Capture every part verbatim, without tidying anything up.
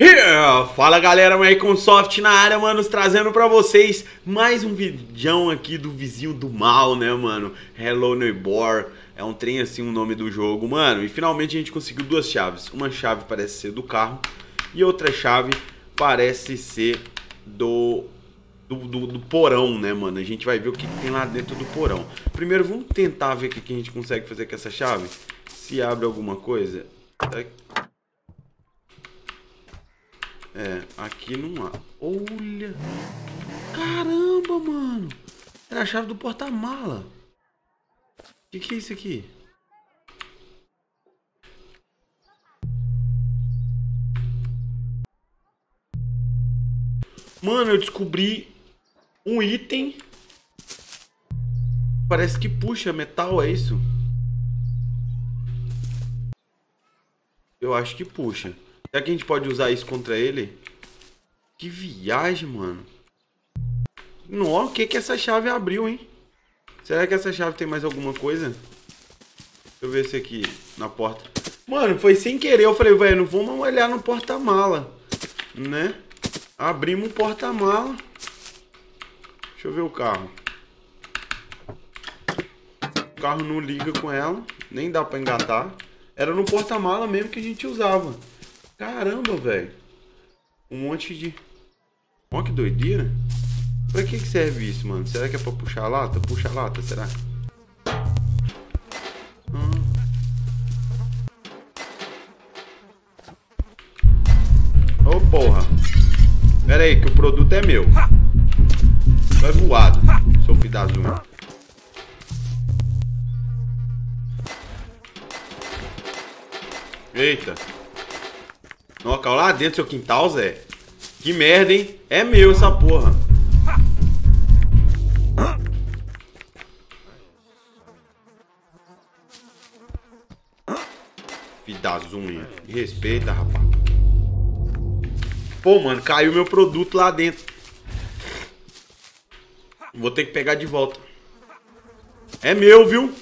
Yeah! Fala galera, Microsoft na área, manos, trazendo pra vocês mais um vídeo aqui do vizinho do mal, né, mano? Hello Neighbor, é um trem assim o nome do jogo, mano. E finalmente a gente conseguiu duas chaves. Uma chave parece ser do carro e outra chave parece ser do, do, do, do porão, né, mano? A gente vai ver o que, que tem lá dentro do porão. Primeiro vamos tentar ver o que, que a gente consegue fazer com essa chave. Se abre alguma coisa. É, aqui não há. Olha! Caramba, mano! Era a chave do porta-mala. O que, que é isso aqui? Mano, eu descobri um item. Parece que puxa metal, é isso? Eu acho que puxa. Será que a gente pode usar isso contra ele? Que viagem, mano. Nossa, o que que essa chave abriu, hein? Será que essa chave tem mais alguma coisa? Deixa eu ver se aqui na porta. Mano, foi sem querer. Eu falei, velho, não vamos olhar no porta-mala, né? Abrimos o porta-mala. Deixa eu ver o carro. O carro não liga com ela. Nem dá pra engatar. Era no porta-mala mesmo que a gente usava. Caramba, velho. Um monte de... Olha que doideira. Pra que que serve isso, mano? Será que é pra puxar a lata? Puxa a lata, será? Ah. Ô, porra. Pera aí, que o produto é meu. Vai voado, seu filho das unhas. Eita. Não, caiu lá dentro do seu quintal, Zé. Que merda, hein? É meu essa porra. Filho das unhas. Me respeita, rapaz. Pô, mano, caiu meu produto lá dentro. Vou ter que pegar de volta. É meu, viu?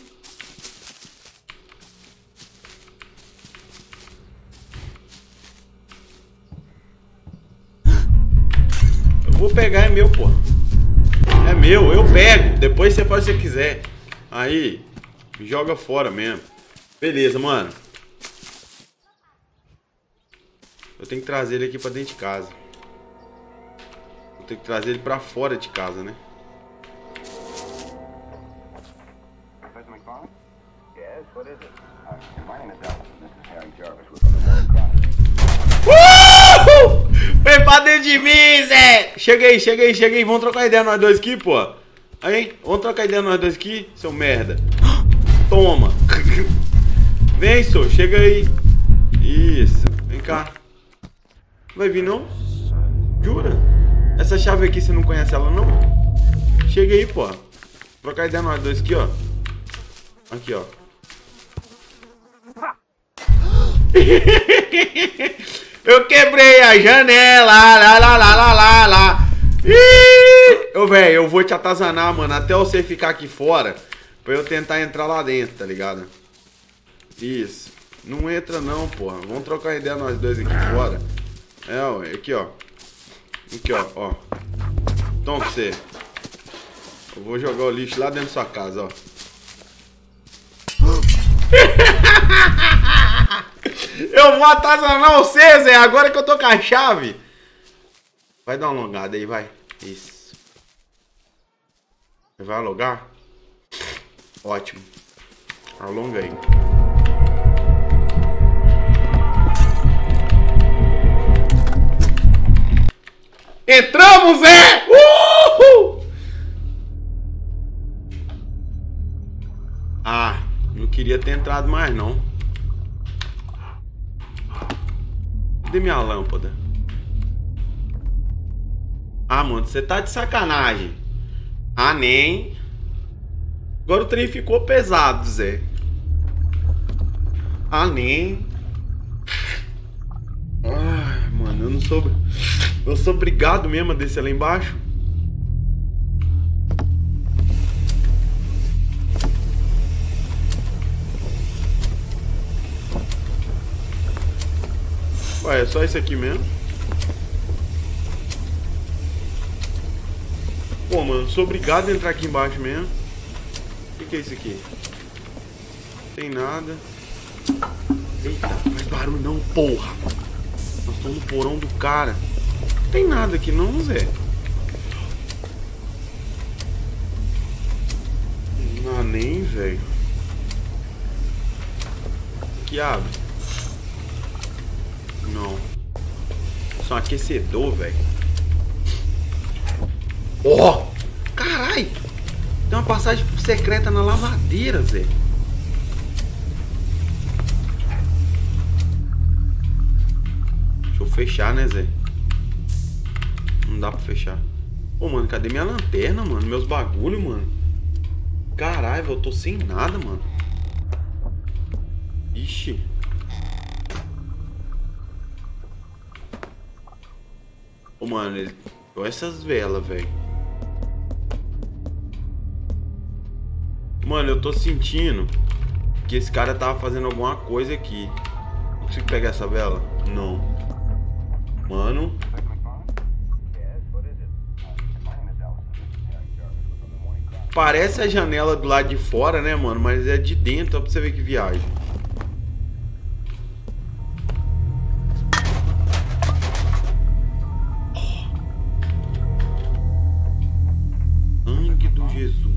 Vou pegar, é meu, porra. É meu, eu pego. Depois você faz o que você quiser. Aí, joga fora mesmo. Beleza, mano. Eu tenho que trazer ele aqui pra dentro de casa. Eu tenho que trazer ele pra fora de casa, né? Uh! Vem pra dentro de mim, Zé! Cheguei, cheguei, cheguei. Vamos trocar ideia nós dois aqui, pô. Aí, vamos trocar ideia nós dois aqui, seu merda. Toma. Vem, só, chega aí. Isso, vem cá. Vai vir não? Jura? Essa chave aqui, você não conhece ela não? Chega aí, pô. Trocar ideia nós dois aqui, ó. Aqui, ó. Eu quebrei a janela, lá, lá, lá, lá, lá, lá. Ih! Ô, velho, eu vou te atazanar, mano, até você ficar aqui fora, pra eu tentar entrar lá dentro, tá ligado? Isso. Não entra não, porra. Vamos trocar ideia nós dois aqui fora. É, ó, aqui, ó. Aqui, ó, ó. Toma pra você. Eu vou jogar o lixo lá dentro da sua casa, ó. Eu vou atazanar você, Zé, agora que eu tô com a chave. Vai dar uma alongada aí, vai. Isso. Vai alongar? Ótimo. Alonga aí. Entramos, Zé! Uhul! Ah, não queria ter entrado mais, não. Cadê minha lâmpada? Ah, mano, você tá de sacanagem. Ah, nem. Agora o trem ficou pesado, Zé. Ah, nem. Ai, mano, eu não sou... Eu sou obrigado mesmo a descer lá embaixo. Ué, é só isso aqui mesmo? Pô, mano, sou obrigado a entrar aqui embaixo mesmo. O que, que é isso aqui? Não tem nada. Eita, faz barulho não, porra. Nós estamos no porão do cara. Não tem nada aqui não, Zé. Ah, nem, velho. Que abre? Não. Isso é um aquecedor, velho. Ó! Oh, carai! Tem uma passagem secreta na lavadeira, Zé. Deixa eu fechar, né, Zé? Não dá pra fechar. Ô, mano, cadê minha lanterna, mano? Meus bagulho, mano. Caralho, eu tô sem nada, mano. Ixi. Ô, mano, ele... olha essas velas, velho. Mano, eu tô sentindo que esse cara tava fazendo alguma coisa aqui. Não consigo pegar essa vela? Não. Mano. Parece a janela do lado de fora, né, mano? Mas é de dentro, ó, pra você ver que viagem. Sangue do Jesus.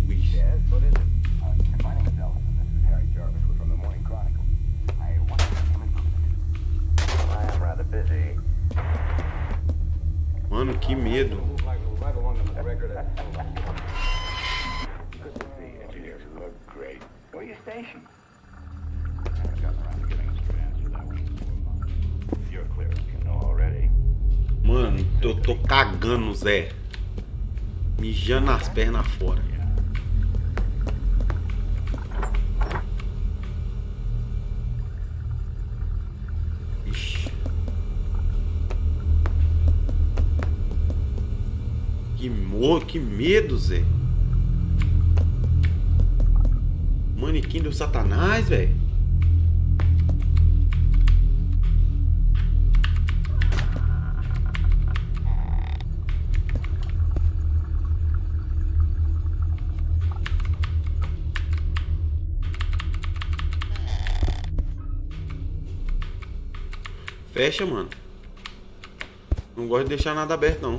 Mano, que medo. Mano, eu tô cagando, Zé. Mijando as pernas fora. Ixi. Que mo... que medo, Zé. Manequim do Satanás, velho. Fecha, mano. Não gosto de deixar nada aberto, não.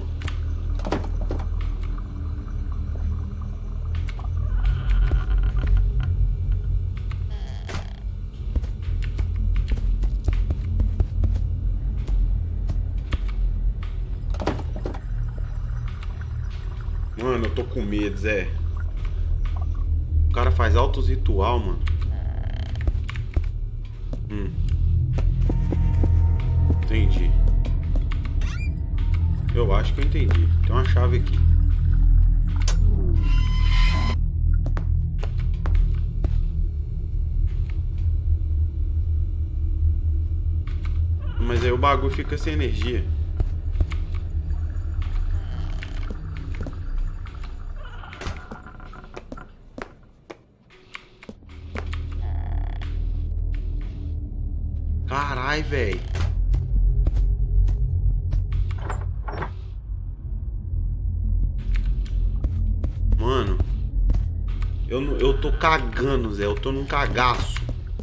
Mano, eu tô com medo, Zé. O cara faz altos ritual, mano. Hum. Entendi. Eu acho que eu entendi. Tem uma chave aqui. Mas aí o bagulho fica sem energia. Carai, velho. Mano, eu, eu tô cagando, Zé. Eu tô num cagaço.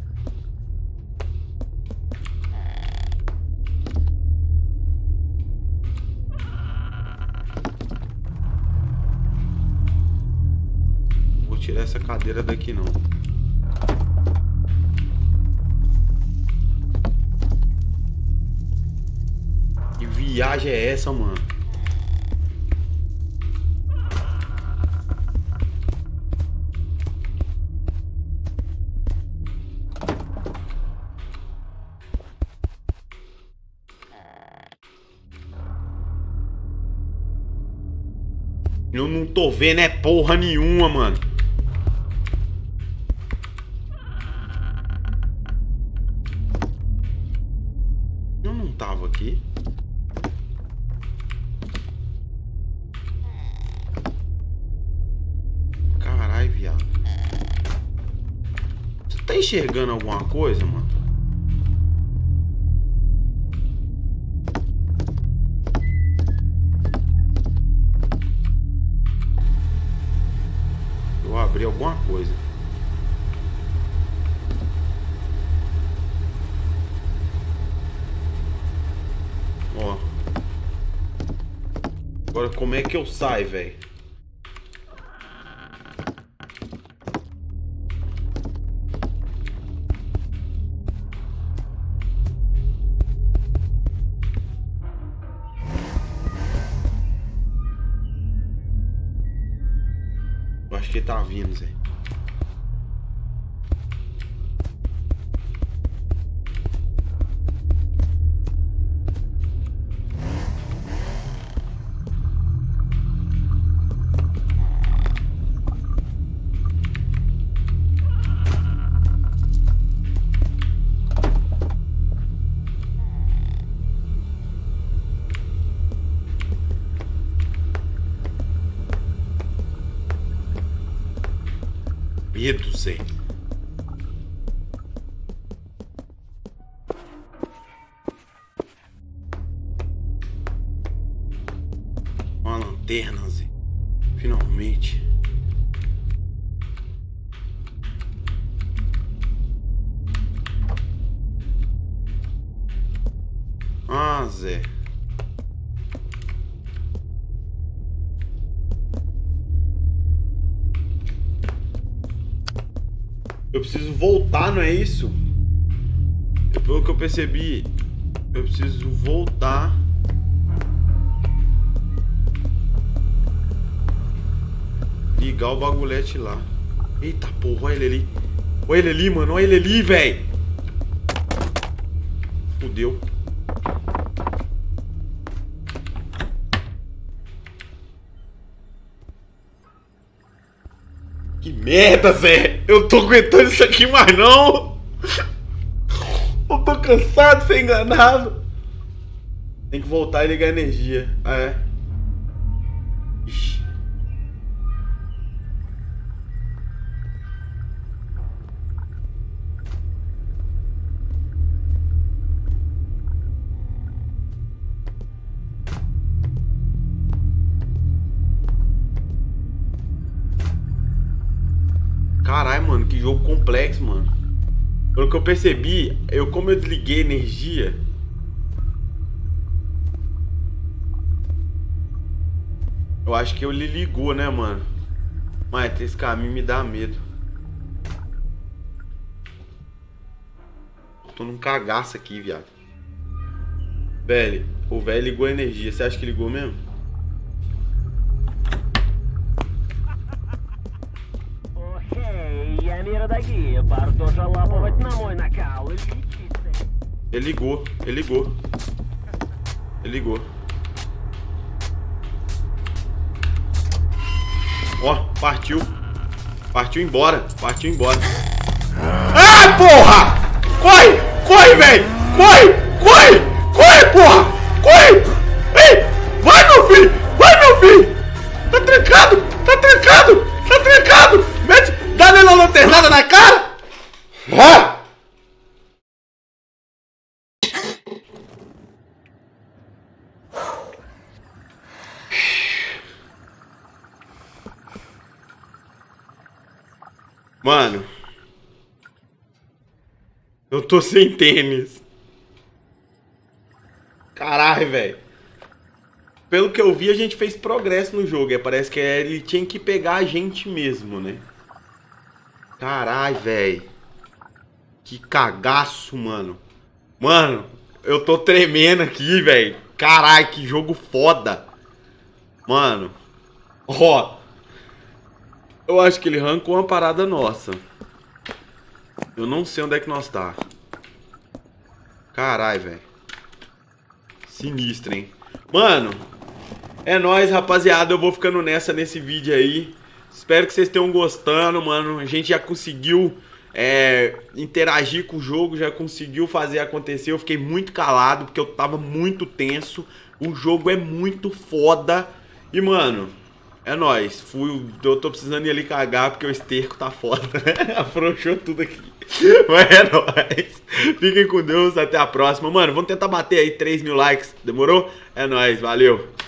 Vou tirar essa cadeira daqui, não. Que viagem é essa, mano? Eu não tô vendo é porra nenhuma, mano. Eu não tava aqui. Carai, viado. Você tá enxergando alguma coisa, mano? Agora, como é que eu saio, velho? Eu acho que ele tá vindo, Zé. Medo, Zé. Uma lanterna, Zé. Finalmente. Ah, Zé. Eu preciso voltar, não é isso? Pelo que eu percebi, eu preciso voltar. Ligar o bagulhete lá. Eita porra, olha ele ali. Olha ele ali, mano. Olha ele ali, velho. Fudeu. Que merda, Zé! Eu tô aguentando isso aqui mais não! Eu tô cansado de ser enganado! Tem que voltar e ligar a energia. Ah, é? Ixi. Caralho, mano, que jogo complexo, mano. Pelo que eu percebi, eu como eu desliguei a energia. Eu acho que ele ligou, né, mano? Mas esse caminho me dá medo. Tô num cagaço aqui, viado. Velho, o velho ligou a energia. Você acha que ligou mesmo? Ele ligou, ele ligou. Ele ligou. Ó, partiu. Partiu embora, partiu embora. Ah, porra! Corre! Corre, velho! Corre! Corre! Corre, porra! Corre! Ei! Vai, meu filho! Vai, meu filho! Tá trancado! Tá trancado! Tá trancado! Mete! Dá nele uma lanternada na cara! Ah! Mano, eu tô sem tênis. Caralho, velho. Pelo que eu vi, a gente fez progresso no jogo. Parece que ele tinha que pegar a gente mesmo, né? Caralho, velho. Que cagaço, mano. Mano, eu tô tremendo aqui, velho. Caralho, que jogo foda. Mano. Ó. Eu acho que ele arrancou uma parada nossa. Eu não sei onde é que nós tá. Caralho, velho. Sinistro, hein? Mano, é nóis, rapaziada. Eu vou ficando nessa nesse vídeo aí. Espero que vocês tenham gostando, mano. A gente já conseguiu é, interagir com o jogo. Já conseguiu fazer acontecer. Eu fiquei muito calado porque eu tava muito tenso. O jogo é muito foda. E, mano... É nóis, fui, eu tô precisando ir ali cagar porque o esterco tá foda, né? Afrouxou tudo aqui. Mas é nóis. Fiquem com Deus, até a próxima. Mano, vamos tentar bater aí três mil likes, demorou? É nóis, valeu.